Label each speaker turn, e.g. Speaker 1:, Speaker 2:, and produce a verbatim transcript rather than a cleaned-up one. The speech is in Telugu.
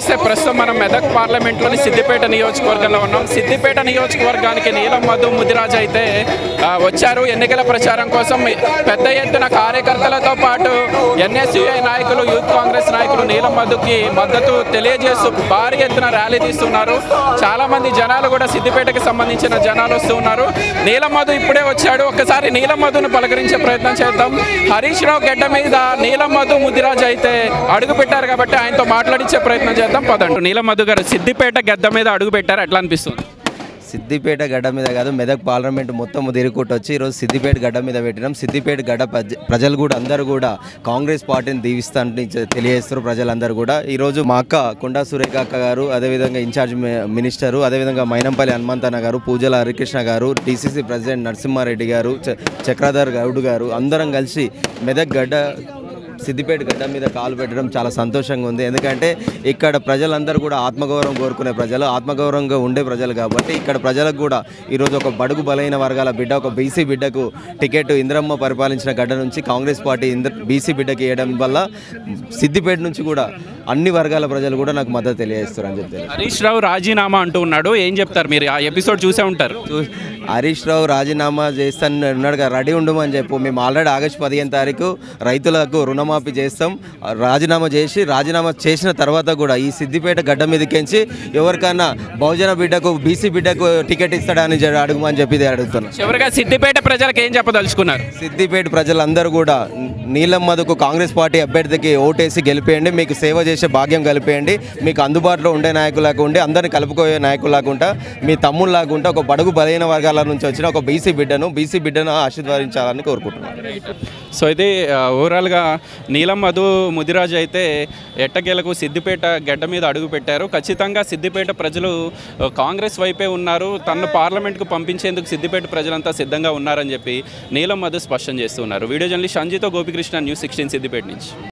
Speaker 1: నమస్తే. ప్రస్తుతం మనం మెదక్ పార్లమెంట్లోని సిద్దిపేట నియోజకవర్గంలో ఉన్నాం. సిద్దిపేట నియోజకవర్గానికి నీలం మధు ముదిరాజ్ అయితే వచ్చారు ఎన్నికల ప్రచారం కోసం. పెద్ద ఎత్తున కార్యకర్తలతో పాటు ఎన్ఎస్యుఐ నాయకులు, యూత్ కాంగ్రెస్ నాయకులు నీలం మధుకి మద్దతు తెలియజేస్తూ భారీ ఎత్తున ర్యాలీ తీస్తున్నారు. చాలా మంది జనాలు కూడా సిద్దిపేటకి సంబంధించిన జనాలు వస్తూ ఉన్నారు. నీలం మధు ఇప్పుడే వచ్చాడు. ఒక్కసారి నీలం మధును పలకరించే ప్రయత్నం చేద్దాం. హరీష్ రావు గడ్డ మీద నీలం మధు ముదిరాజ్ అయితే అడుగు పెట్టారు కాబట్టి ఆయనతో మాట్లాడించే ప్రయత్నం చేద్దాం. పదండి. నీలం మధు గారు సిద్దిపేట గడ్డ మీద అడుగు పెట్టారు, ఎట్లా అనిపిస్తుంది?
Speaker 2: సిద్దిపేట గడ్డ మీద కాదు, మెదక్ పార్లమెంట్ మొత్తం తిరుగుకుంటూ వచ్చి ఈరోజు సిద్దిపేట గడ్డ మీద పెట్టినాం. సిద్దిపేట గడ్డ ప్రజలు కూడా అందరూ కూడా కాంగ్రెస్ పార్టీని దీవిస్తానని తెలియజేస్తారు ప్రజలందరూ కూడా. ఈరోజు మా అక్క కొండా సురేఖ అక్క గారు, అదేవిధంగా ఇన్ఛార్జ్ మినిస్టరు, అదేవిధంగా మైనంపల్లి హనుమంతన్న గారు, పూజల హరికృష్ణ గారు, టీసీసీ ప్రెసిడెంట్ నరసింహారెడ్డి గారు, చక్రధర్ గౌడ్ గారు అందరం కలిసి మెదక్ గడ్డ సిద్దిపేట గడ్డ మీద కాలు పెట్టడం చాలా సంతోషంగా ఉంది. ఎందుకంటే ఇక్కడ ప్రజలందరూ కూడా ఆత్మగౌరవం కోరుకునే ప్రజలు, ఆత్మగౌరవంగా ఉండే ప్రజలు కాబట్టి ఇక్కడ ప్రజలకు కూడా ఈరోజు ఒక బడుగు బలైన వర్గాల బిడ్డ, ఒక బీసీ బిడ్డకు టికెట్ ఇంద్రమ్మ పరిపాలించిన గడ్డ నుంచి కాంగ్రెస్ పార్టీ ఇంద్ర బీసీ బిడ్డకి ఇవ్వడం వల్ల సిద్దిపేట నుంచి కూడా అన్ని వర్గాల ప్రజలు కూడా నాకు మద్దతు తెలియజేస్తారు అని చెప్పి.
Speaker 1: హరీష్ రావు రాజీనామా అంటూ ఉన్నాడు, ఏం చెప్తారు మీరు? ఆ ఎపిసోడ్ చూసే ఉంటారు.
Speaker 2: హరీష్ రావు రాజీనామా చేస్తాను ఉన్నాడుగా, రెడీ ఉండమని చెప్పు. మేము ఆల్రెడీ ఆగస్టు పదిహేను తారీఖు రైతులకు రుణమాఫీ చేస్తాం. రాజీనామా చేసి రాజీనామా చేసిన తర్వాత కూడా ఈ సిద్దిపేట గడ్డ మీదకించి ఎవరికైనా బహుజన బిడ్డకు, బీసీ బిడ్డకు టికెట్ ఇస్తాడని అడుగుమని చెప్పి అడుగుతున్నాను.
Speaker 1: చివరిగా సిద్దిపేట ప్రజలకు ఏం చెప్పదలుచుకున్నారు?
Speaker 2: సిద్దిపేట ప్రజలందరూ కూడా నీలం మధుకు కాంగ్రెస్ పార్టీ అభ్యర్థికి ఓటేసి గెలిపేయండి. మీకు సేవ చేసే భాగ్యం కలిపేయండి. మీకు అందుబాటులో ఉండే నాయకులాగా ఉండి అందరిని కలుపుకోయే నాయకులాగుంటా, మీ తమ్ముళ్ళలాగుంటా ఒక బడుగు బలైన వర్గాల నుంచి వచ్చిన ఒక బీసీ బిడ్డను బీసీ బిడ్డను ఆశీర్వదించాలని కోరుకుంటున్నాను.
Speaker 1: సో ఇది ఓవరాల్గా నీలం మధు ముదిరాజ్ అయితే ఎట్టకేలకు సిద్దిపేట గడ్డ మీద అడుగు పెట్టారు. ఖచ్చితంగా సిద్దిపేట ప్రజలు కాంగ్రెస్ వైపే ఉన్నారు, తనను పార్లమెంట్కు పంపించేందుకు సిద్దిపేట ప్రజలంతా సిద్ధంగా ఉన్నారని చెప్పి నీలం మధు స్పష్టం చేస్తున్నారు. వీడియో జర్నలిస్ట్ సంజీతో గోపికృష్ణ, న్యూస్ సిక్స్టీన్ సిద్దిపేట నుంచి.